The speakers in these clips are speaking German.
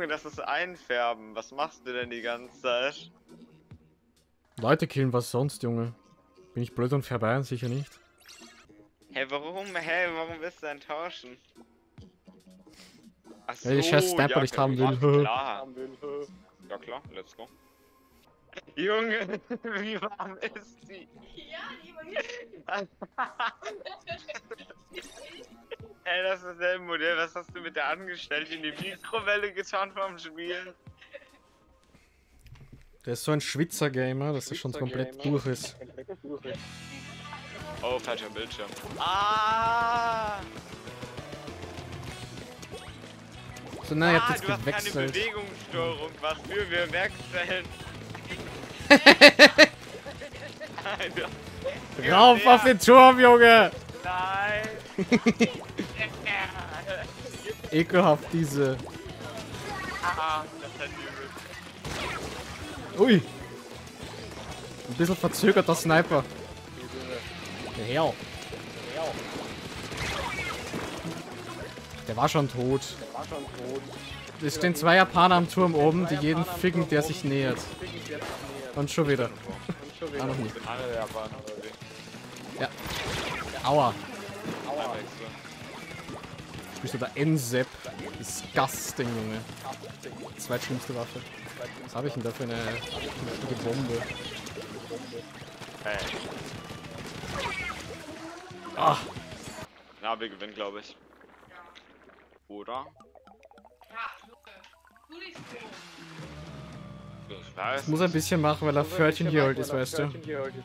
Junge, das ist Einfärben. Was machst du denn die ganze Zeit? Leute killen, was sonst, Junge? Bin ich blöd und vorbei? Sicher nicht. Hä, warum? Hä, warum willst du enttäuschen? Achso, Weil die scheiß Sniper nicht haben will. Klar. Ja klar, let's go. Junge, wie warm ist die? Ja, die übergeht. Ey, das ist dasselbe Modell. Was hast du mit der Angestellten in die Mikrowelle getan vom Spielen? Der ist so ein Schwitzer-Gamer, dass er schon komplett durch ist. Oh, falscher Bildschirm. Ah! So, na, ihr habt jetzt du hast keine gewechselt. Bewegungssteuerung. Was für wir wechseln? Rauf auf den Turm, Junge! Nein! Ekelhaft, diese. Ah, das hat übel. Ui! Ein bisschen verzögerter Sniper. Der Herr. Der war schon tot. Es stehen 2 Japaner am Turm oben, die jeden ficken, der sich nähert. Und schon wieder. Ah, noch nicht. Alle Japaner oder wie? Ja. Aua. Spielst du da NZEP? Disgusting, Junge. Zweitschlimmste Waffe. Was habe ich denn da für eine Bombe? Hey. Ah. Ja, wir gewinnen, glaube ich. Oder? Du nicht so. Ich weiß. Ich muss ein bisschen machen, weil er Pförtchen hier holt ist, weißt du.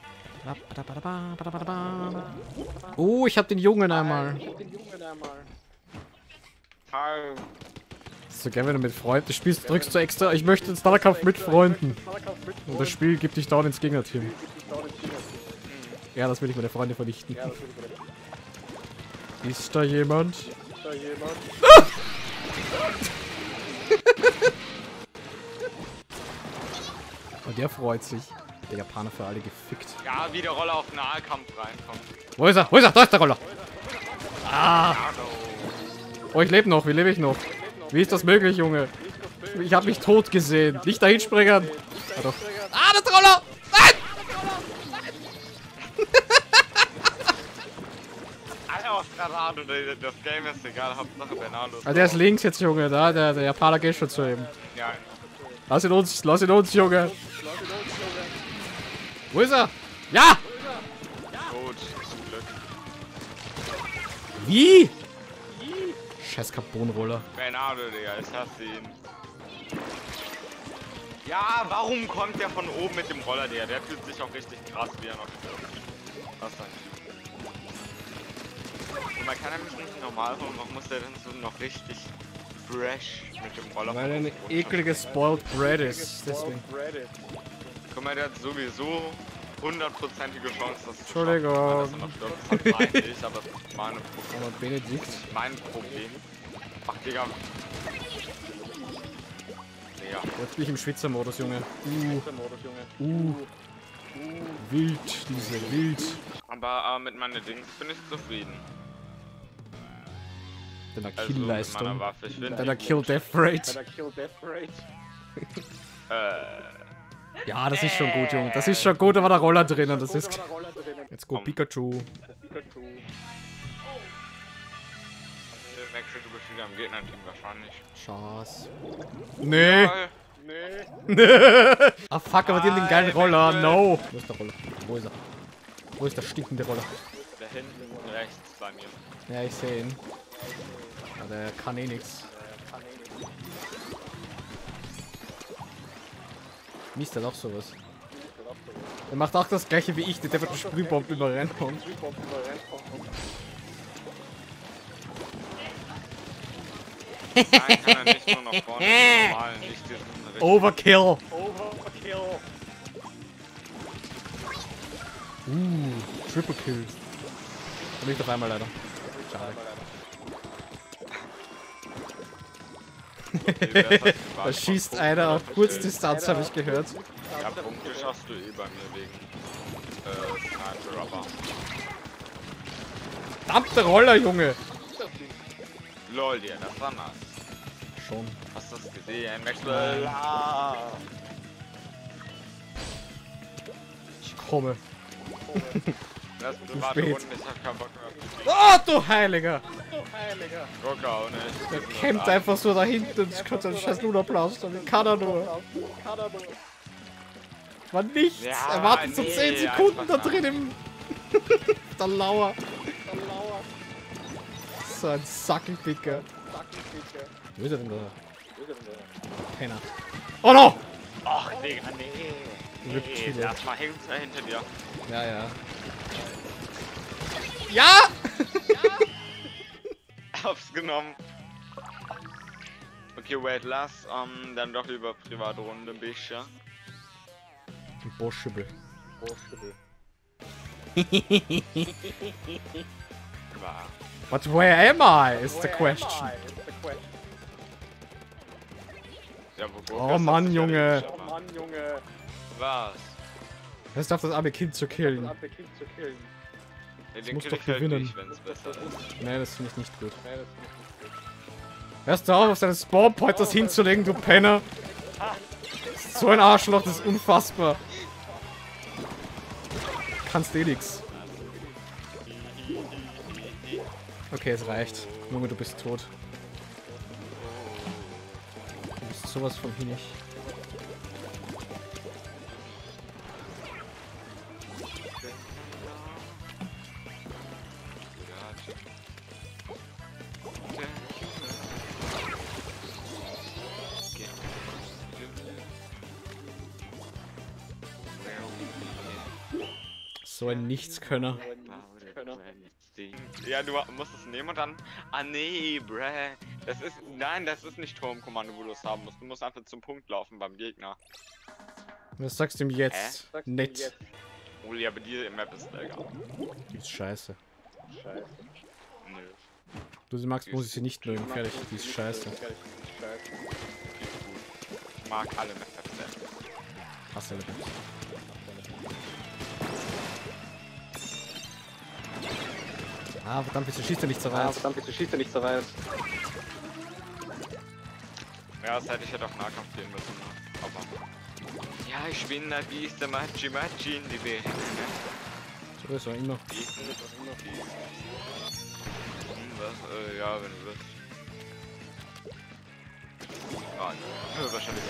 Oh, ich hab den Jungen einmal. Hi. Das ist so geil, wenn du mit Freunden spielst, drückst du extra, ich möchte ins Nahkampf mit Freunden. Und das Spiel gibt dich down ins Gegnerteam. Ja, das will ich meine Freunde vernichten. Ist da jemand? Ah! Und der freut sich. Der Japaner für alle gefickt. Ja, wie der Roller auf Nahkampf reinkommt. Wo ist er? Wo ist er? Da ist der Roller! Ah! Oh, ich lebe noch. Wie lebe ich noch? Wie ist das möglich, Junge? Ich habe mich tot gesehen. Nicht dahin springen. Ah, doch. Ah, das Roller! Nein! Alter, Granado, das Game ist egal, Hauptsache Bernardo. Ah, der ist links jetzt, Junge. Da, der Japaner geht schon zu ihm. Ja. Lass ihn uns, Junge. Wo ist er? Ja! Gut, zum Glück. Wie? Scheiß Carbonroller. Bernardo, Digga, ich hasse ihn. Ja, warum kommt der von oben mit dem Roller, Digga? Der fühlt sich auch richtig krass, wie er noch stirbt. Was denn? Und man kann nämlich nicht normal fahren, warum muss der denn so noch richtig fresh mit dem Roller Weil er eine fahren? eklige Spoiled Bread ist. Deswegen. Guck mal, der hat sowieso 100%ige Chance, dass Entschuldigung. dass er noch stirbt. Das meine ich, aber das ist meine Problem. Aber Benedikt. Mein Problem. Ach, Digga. Digga. Jetzt bin ich im Schwitzer-Modus, Junge. Wild, diese wild. Aber mit meinen Dings bin ich zufrieden. Deiner Also mit meiner Kill-Leistung. Waffe. Ich bin Deiner Kill-Death-Rate. Ja, das ist schon gut, Junge. Das ist schon gut, da war der Roller drinnen. Das ist. Jetzt go Pikachu. Wechsel, du bist wieder am Gegner-Team wahrscheinlich. Chance. Nee. Nee. Ah fuck, aber die haben den geilen Roller. No. Wo ist der Roller? Wo ist er? Wo ist der stinkende Roller? Da hinten rechts bei mir. Ja, ich sehe ihn. Ja, der kann eh nix. Mist, der hat auch sowas. Er macht auch das gleiche wie ich, der wird mit Sprühbomben immer reinkommen. Nein, kann er nicht nur nach vorne normal, nicht diesen richtigen. Overkill! Triple Kill. Und nicht auf einmal leider. Schade. Da schießt einer auf Kurzdistanz, habe ich gehört. Ja, Punkte schaffst du eh bei mir wegen Sniper, aber Verdammte Roller, Junge! lol, dir, das war nice. Schon. Hast du anderes gesehen. Maxwell. Ah. Ich komme. Das ist Zu private spät. Runde, ich hab keinen Bock mehr auf die Oh, du Heiliger! Gucker auch nicht. Der kämpft einfach so da hinten und könnte einen scheiß Lunaplaster. Wie kann er nur? War nichts. Ja, Er wartet so nee, 10 Sekunden da einfach drin im... der Lauer. So ein Sackelpicker. Wo ist er denn da? Penner. Oh no! Ach, Digga, nee. Reptile. Erstmal hängt er hinter dir. Ja, ja. Ja! Hab's genommen. Okay, wait, lass dann doch lieber private Runde ein bisschen. Boschebe. War. But where am I, is the question. Ja, wo Oh Mann, Junge. Was? Es darf das arme Kind zu killen. Ja, den muss kill doch ich halt gewinnen. nicht, wenn's besser ist. Nee, das finde ich nicht gut. Hörst du auf seine Spawn-Point das hinzulegen, du Penner? So ein Arschloch, das ist unfassbar. Kannst eh nix. Okay, es reicht. Junge, du bist tot. Du bist sowas von hinig. So ein Nichtskönner. Ja, du musst es nehmen und dann... Ah, nee, bruh. Das ist... Nein, das ist nicht Turmkommando, wo du es haben musst. Du musst einfach zum Punkt laufen beim Gegner. Was sagst du ihm jetzt? Nett. Oh, ja, aber die Map ist lecker. Die ist scheiße. Nö. Du sie magst, muss ich sie nicht mögen. Fertig. Die ist scheiße. Ich mag alle Maps sehr. Hasse alle. Ah, verdammt, wieso schießt er nicht so weit? Ja, das hätte ich ja doch Nahkampf gehen müssen. Ne? Aber... Ja, ich bin da, wie ist der Machi in die Welt. So ist er immer. Was? Ja, wenn du willst. Ah, ja. Wahrscheinlich.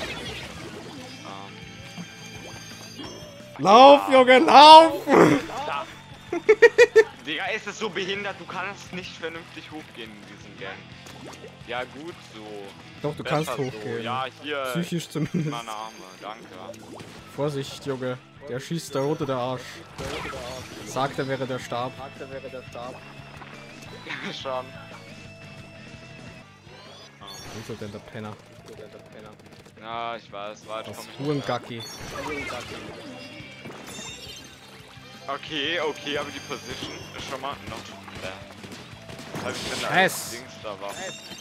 Lauf, Junge, lauf! Da. Digga, ist es so behindert, du kannst nicht vernünftig hochgehen in diesem Gang. Ja, gut so. Doch, du Besser kannst so. hochgehen. Ja, hier. Psychisch zumindest. Meine Arme, danke. Vorsicht, Junge. Der schießt da runter der Arsch. Sagt, er wäre der Stab. Ja, schon. Wo ist er denn, der Penner? Ja, ich weiß, warte, Das komm ich. Huengacki. Okay, aber die Position ist schon mal noch. Weil ich bin da Scheiß. Dings da war.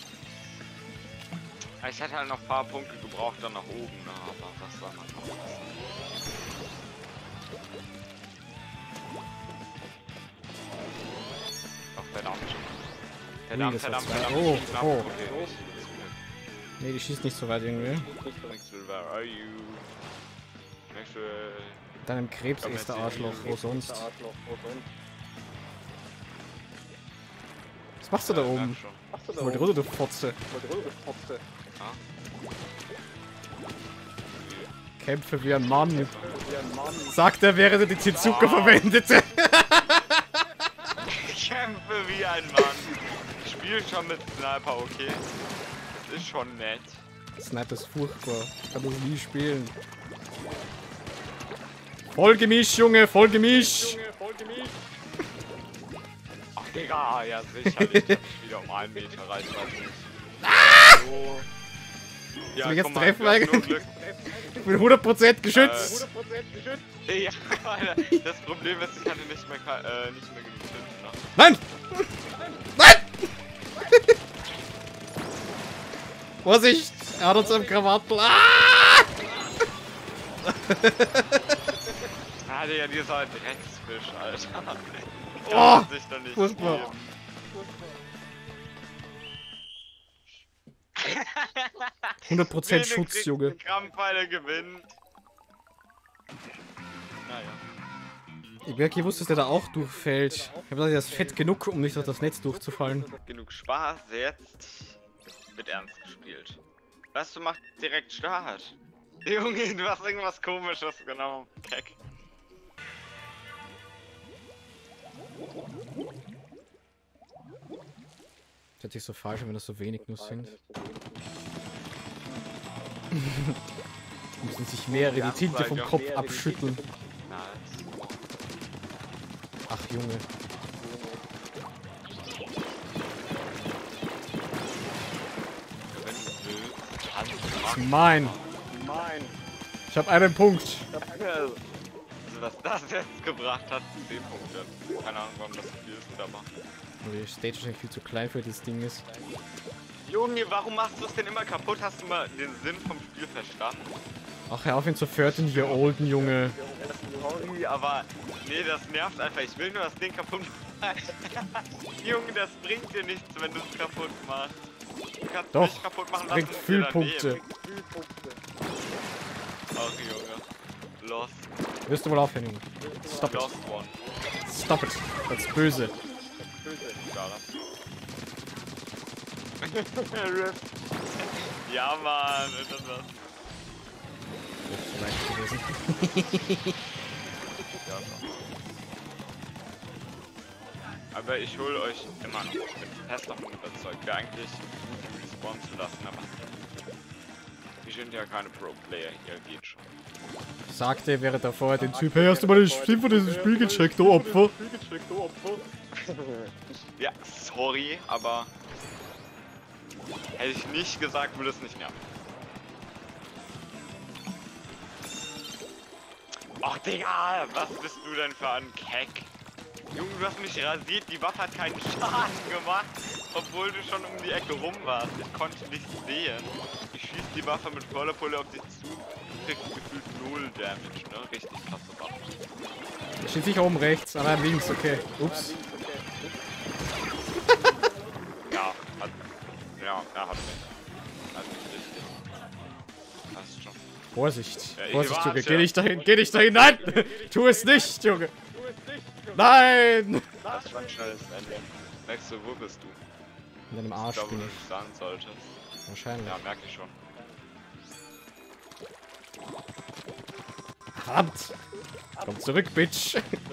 Ich hätte halt noch ein paar Punkte gebraucht dann nach oben, ne? Aber was soll man machen? Ach, verdammt. das war Verdammt. zwei. Oh, knapp. oh. Okay, nicht. Nee, die schießt nicht so weit irgendwie. Maxwell, where are you? Maxwell. Deinem Krebs Komm, ist der jetzt Arschloch, hier. wo sonst? Was machst du da oben? Hol die runter, du Fotze. Kämpfe wie ein Mann. Sagt er, während er die Chizuka verwendete. Ich kämpfe wie ein Mann. Ich spiele schon mit Sniper, okay? Das ist schon nett. Sniper ist furchtbar. Ich kann das nie spielen. Vollgemisch, Junge, Vollgemisch. Ach, Digga, ja sicherlich. Ich hab mich wieder um 1 Meter Reichweite. So. Ja, Soll ich jetzt guck mal, treffen wir haben nur eigentlich? Glück. Ich bin 100% geschützt. Ja, Alter, das Problem ist, ich hatte nicht mehr genug Tinte, ne? Nein! Nein! Vorsicht! Er hat uns am Krawattel. Ah! Ah, Digga, die ist halt Drecksfisch, Alter. Oh, Kann sich doch nicht furchtbar. geben. 100% Schutz, Junge. Krampfpfeile gewinnt. Naja. Ich merke, ich wusste, dass der da auch durchfällt. Ich habe gedacht, der ist fett genug, um nicht durch das Netz durchzufallen. Genug Spaß, jetzt wird ernst gespielt. Was, du machst direkt Start? Junge, du hast irgendwas Komisches genommen. Keck. Das hört sich so falsch an, wenn das so wenig nur sind. Müssen sich mehrere die Tinte vom Kopf abschütteln. Nice. Ach, Junge. Wenn du willst, kannst du Das machen. ist mein. Ich habe einen Punkt. Also, was das jetzt gebracht hat, 10 Punkte. Keine Ahnung, warum das so viel ist, aber. Die Stage ist eigentlich viel zu klein für das Ding ist. Junge, warum machst du es denn immer kaputt? Hast du mal den Sinn vom Spiel verstanden? Ach, hör auf ihn zu 13-Year-Olden, Junge. Sorry, aber nee, das nervt einfach. Ich will nur das Ding kaputt machen. Junge, das bringt dir nichts, wenn du es kaputt machst. Du kannst Doch, nicht kaputt machen bringt lassen. viel Punkte. Ach, Junge. Lost. Wirst du wohl aufhören, Junge. Stop it. Lost one. Stop it. Das ist böse. Ja, Mann. Das war's. Das ist leicht gewesen. Ja, schon. Aber ich hol euch immer noch. Ich bin fest davon überzeugt. Wäre eigentlich gut, respawnen zu lassen, aber wir sind ja keine Pro-Player hier, geht schon. Sagte, während er vorher den Typ, hey, hast du mal den Stream von diesem Spiel gecheckt, du Opfer? Ja, sorry, aber hätte ich nicht gesagt, würde es nicht nerven. Ach, Digga, was bist du denn für ein Keck? Junge, du hast mich rasiert, die Waffe hat keinen Schaden gemacht, obwohl du schon um die Ecke rum warst. Ich konnte nichts sehen. Ich schieße die Waffe mit voller Pulle auf dich zu, kriegst gefühlt 0 Damage, ne? Richtig krasse Waffe. Der steht sicher oben rechts, aber links, okay. Ups. Ja, hat. Ja, er hat mich. Hat mich richtig. Passt schon. Vorsicht. Ja, Vorsicht, Junge. warte. Geh nicht dahin, geh nicht dahin. Nein! Tu es nicht, Junge. Nein! Das war ein schnelles Ende. Merkst du, wo bist du? In deinem Da, Arsch wo bin du ich. nicht sein solltest. Wahrscheinlich. Ja, merke ich schon. Verdammt! Komm zurück, Bitch!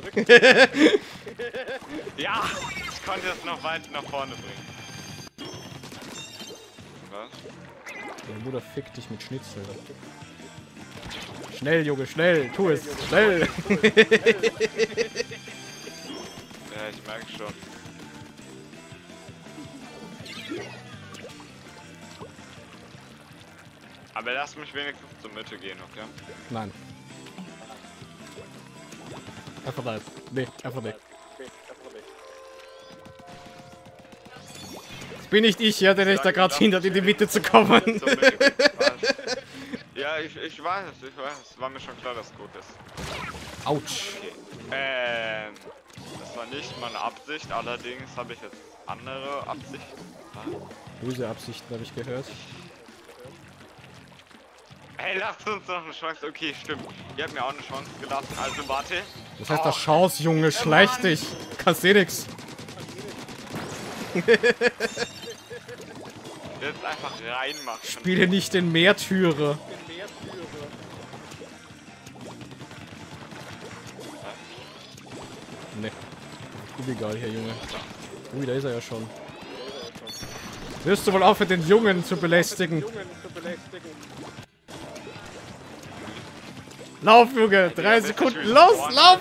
Ja! Ich konnte es noch weit nach vorne bringen. Was? Deine Mutter fickt dich mit Schnitzel. Schnell, Junge, schnell! Tu es! Schnell! Ja, ich merke schon. Aber lass mich wenigstens zur Mitte gehen, okay? Nein. Einfach nein. Nee, einfach nicht. Das bin nicht ich, ja, der dich da gerade hindert, in die Mitte zu kommen. Zur Mitte gehen. Was? Ja, ich weiß es, Es war mir schon klar, dass es gut ist. Autsch. Okay. Das war nicht meine Absicht, allerdings habe ich jetzt andere Absichten. Böse Absichten, habe ich gehört. Hey, lasst uns noch eine Chance. Okay, stimmt. Ihr habt mir auch eine Chance gelassen. Also warte. Das heißt, das Chance, Junge, schleich dich. Kannst eh nix. Jetzt einfach reinmachen. Spiele nicht den Märtyrer. Ne. Illegal hier, Junge. Ui, da ist er ja schon. Wirst du wohl aufhören, den Jungen zu belästigen? Lauf, Junge! 3 Sekunden! Los, lauf!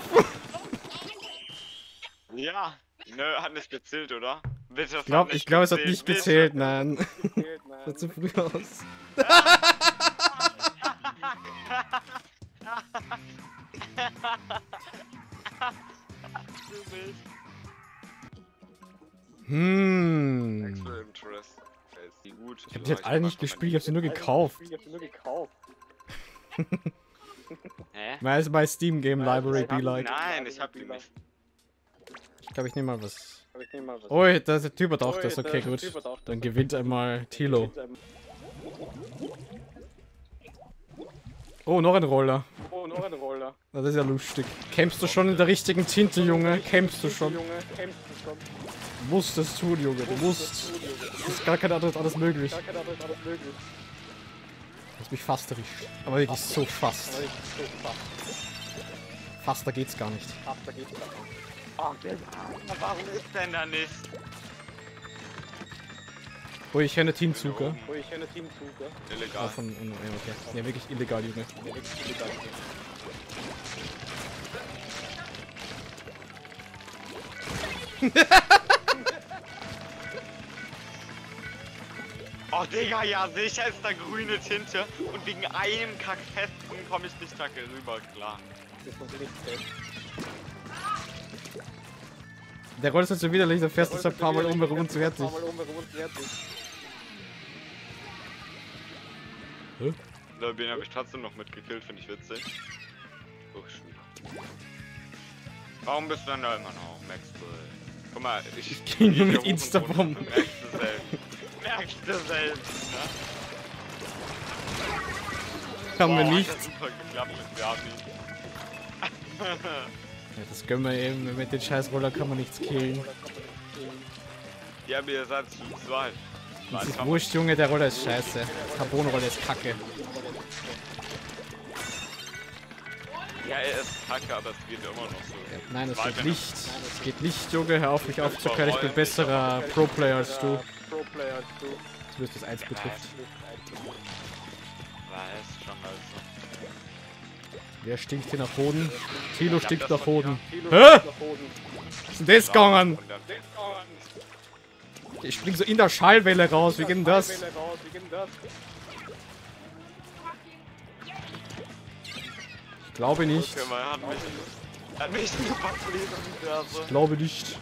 Ja. Nö, hat nicht gezählt, oder? Bitte, Ich glaube, es hat nicht bitte. gezählt, nein. Sah zu früh aus. Ich hab die halt alle nicht gespielt, ich hab sie nur gekauft. Hä? Why is my Steam Game Library be like? Nein, ich hab die nicht. Ich glaube, ich nehme mal was. Oh, da ist der Typ hat auch das. Okay, gut. Dann gewinnt einmal Tilo. Oh, noch ein Roller. Na, das ist ja lustig. Campst du schon in der richtigen Tinte, Junge? Campst du schon? Du musst es tun, Junge. Du musst. Es ist gar kein anderes möglich. Du hast mich fast erwischt. Aber wirklich so fast. Faster geht's gar nicht. Oh, warum ist denn da nicht? Oh, ich kenne Teamzucker. Illegal. Okay. Ja, wirklich illegal, Junge. Oh, Digga, ja, sicher ist da grüne Tinte und wegen einem Kackfesten komme ich nicht da rüber, klar. Der rollt jetzt schon wieder nicht, der fährst du ein paar Mal um herum und fertig. Hä? Den habe ich trotzdem noch mitgekillt, finde ich witzig. Oh, warum bist du denn da immer noch, Maxwell? Guck mal, ich geh nur mit Instabomben. Merkst du selbst, ne? Haben wir nicht. Das hat super geklappt mit Gabi. Ja, das können wir eben. Mit den scheiß Roller kann man nichts killen. Ja, aber ihr seid zu zweit. Das ist wurscht, Junge, der Roller ist scheiße. Carbonroller ist kacke. Ja, er ist kacke, aber es geht immer noch so. Ja, nein, das geht nicht. Es geht nicht, Junge. Hör auf, mich aufzukönnen. Ich bin besserer Pro-Player als du. Zumindest das 1 betrifft. Weiß schon also. Wer stinkt hier nach Boden? Tilo stinkt nach Boden. Hä? Was ist denn das gegangen? Ich spring so in der Schallwelle raus. Wie geht denn das? Ich glaube nicht. Okay, man hat mich Ich glaube nicht.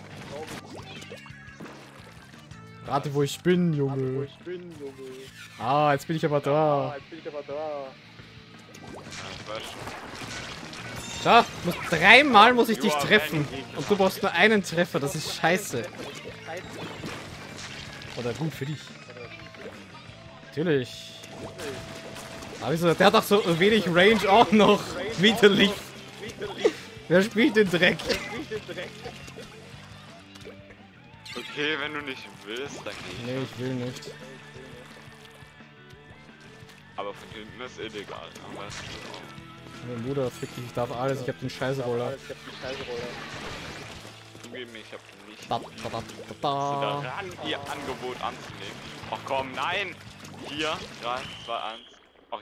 Rate, wo ich bin, Junge. Ah, jetzt bin ich aber da. Schau, dreimal muss ich dich treffen. Und du brauchst nur einen Treffer. Das ist scheiße. Oder gut für dich. Natürlich. Aber wieso? Der hat doch so wenig Range auch noch. Widerlich. Wer spielt den Dreck? Okay, wenn du nicht willst, dann geh ich. Nee, ich will nicht. Aber von hinten ist illegal, ne? Weißt du? Mein Bruder, fick dich, ich darf alles, ich hab den Scheißroller. Zugeben, ich hab nicht Da. daran, ihr Angebot anzunehmen. Ach komm, nein! 4, 3, 2, 1. Ach,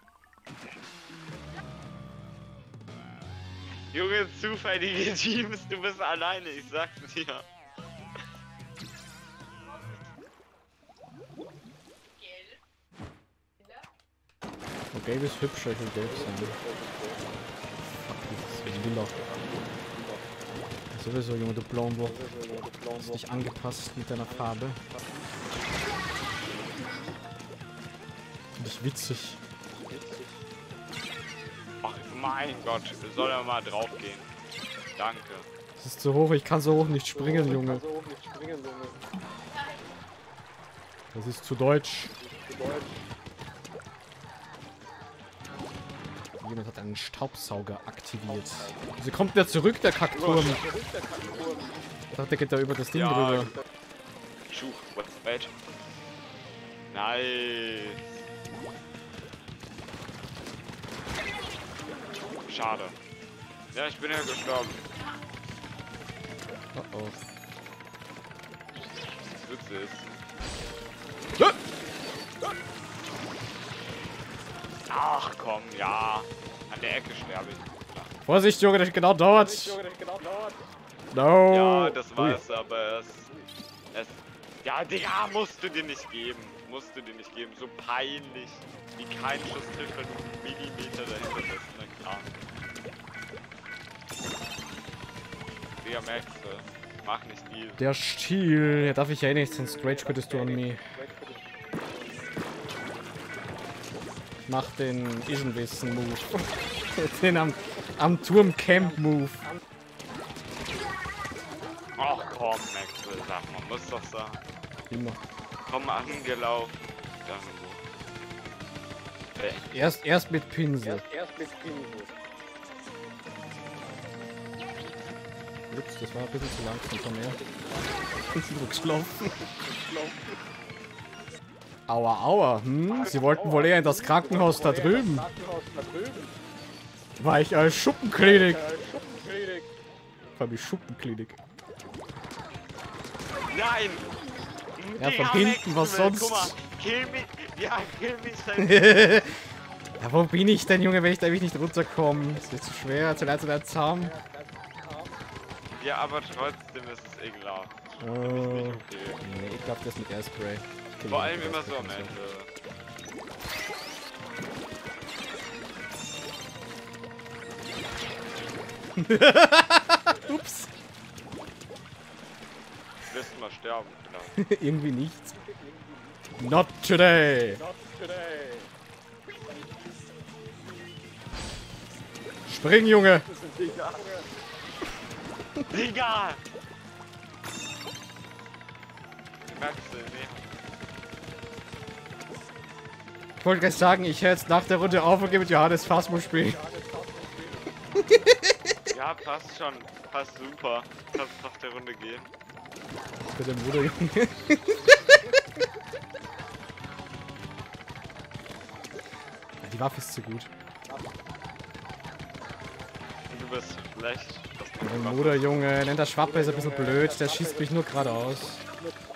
Junge, zufällige Teams, du bist alleine, ich sag's dir. Okay, gelb ist hübscher, ich will gelb sein. Fuck, das ist lila. Sowieso, Junge, du Blombo. Hast dich angepasst mit deiner Farbe. Finde ich witzig. Ach mein Gott, soll er mal drauf gehen. Danke. Das ist zu hoch, ich kann so hoch nicht springen, Junge. Das ist zu deutsch. Jemand hat einen Staubsauger aktiviert. Sie kommt wieder zurück, der Kackturm. Ich dachte, der geht da über das Ding drüber. Wait. Nice. Schade. Ja, ich bin ja gestorben. Oh oh. Das Witze ist. Ach komm, ja. An der Ecke sterbe ich. Vorsicht, Junge, das genau dort. No. Ja, das weiß aber es. Ja, Digga, musst du dir nicht geben. Musst du dir nicht geben. So peinlich. Wie kein Schuss trifft, wenn du einen Millimeter dahinter bist. Na klar. Digga, merkst du. Mach nicht viel. Der Stiel. Ja, darf ich ja eh nicht, sonst rage könntest du an mir. Mach den Isenwissen-Move. Den am Turm-Camp-Move. Ach komm, Maxwell, sag mal, muss doch sagen. Immer. Komm angelaufen. Dann wo. weg. Erst mit Pinsel. Ups, das war ein bisschen zu langsam von mir. Ich bin rückgelaufen. Aua, aua. Sie wollten wohl eher in das Krankenhaus da drüben. War ich als Schuppenklinik. Vor allem die Schuppenklinik. Nein! Ja, von Digga, hinten, was Maxwell, sonst? Guck mal, kill mich. Ja, kill mich. Ja, wo bin ich denn, Junge, wenn ich da nicht runterkomme? Ist nicht zu schwer, zu leid, zu zahm. Ja, aber trotzdem ist es ekelhaft. Oh. Nicht okay. Nee, ich glaube, das mit Airspray. Vor allem immer so am Ende. Ups. Wirst mal sterben, genau. Irgendwie nichts. Not today. Spring, Junge. Digga! Maxel, nee. Ich wollte gleich sagen, ich höre jetzt nach der Runde auf und gehe mit Johannes Phasmo spielen. Ja, passt schon. Passt super. Lass uns nach der Runde gehen. Für den Bruder, Junge. Die Waffe ist zu gut. Du bist schlecht. Mein Bruder, Junge, nennt der Schwappe ist ein bisschen blöd, der schießt mich nur geradeaus.